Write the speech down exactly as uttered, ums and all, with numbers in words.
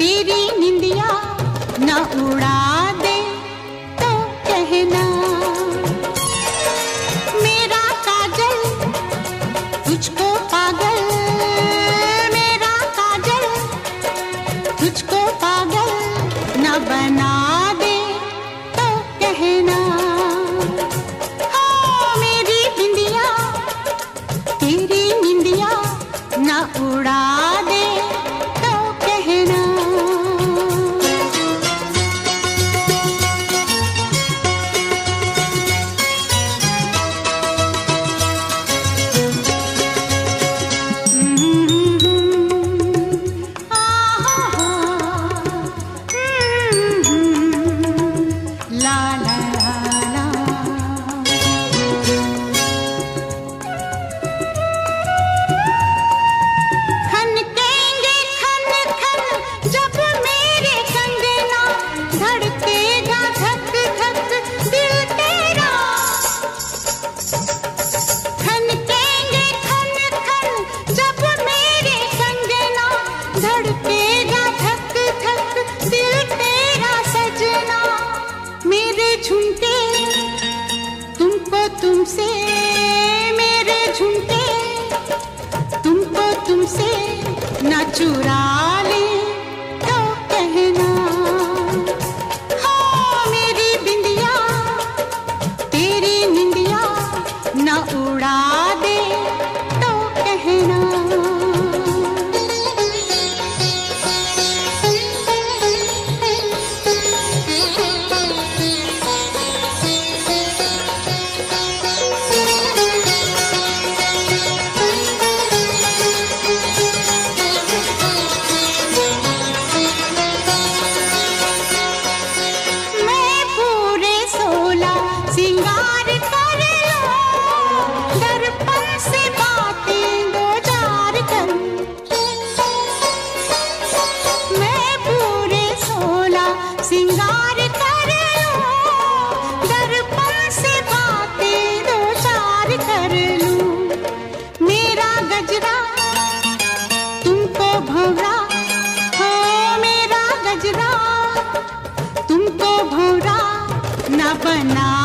तेरी निंदिया न उड़ा दे तो कहना। मेरा काजल तुझको पागल, मेरा काजल तुझको पागल न बना दे तो कहना। हाँ मेरी बिंदिया तेरी निंदिया न उड़ा दे तो कहना। ला ला ला खनकेंगे खन खन जब मेरे कंगना, धड़केगा धक धक दिल तेरा। खनकेंगे खन खन जब मेरे कंगना, धड़केगा धक धक दिल तेरा सजना। मेरे झुमके तुमको तुमसे, मेरे झुमके तुमको तुमसे न चुरा ले तो कहना। हाँ मेरी बिंदिया तेरी निंदिया न उड़ा दे तो कहना। मैं पूरे सोलह सिंगार कर लूं, दर्पण से बातें दो चार करूं। मैं पूरे सोलह सिंगार कर लूं, दर्पण से बातें दो चार कर लूं। मेरा गजरा तुमको भंवरा, हो मेरा गजरा तुमको भंवरा न बना